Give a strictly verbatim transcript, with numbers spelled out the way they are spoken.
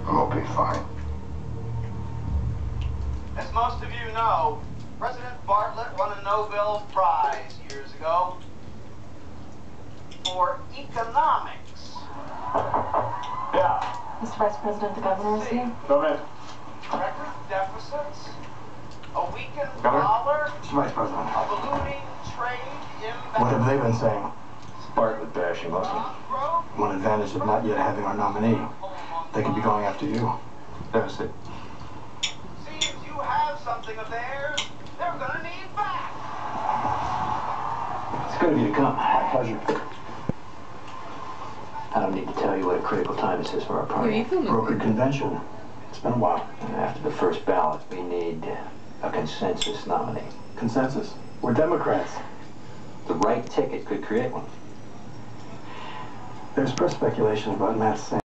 and we'll be fine. As most of you know, President Bartlett won a Nobel Prize years ago for economics. Yeah. Mister Vice President, the governor is here. Go ahead. Record deficits, a weakened Governor? dollar, Mister Vice President, a ballooning trade imbalance. what have they been saying? Bartlett bashing mostly. growth, One advantage of not yet having our nominee. They could be going after you. Deficit. See, if you have something of theirs, they're gonna need back. It's good of you to come. My pleasure. I don't need to tell you what a critical time this is for our party. Brokered convention. It's been a while. And after the first ballot, we need a consensus nominee. Consensus? We're Democrats. The right ticket could create one. There's press speculation about Matt Sam.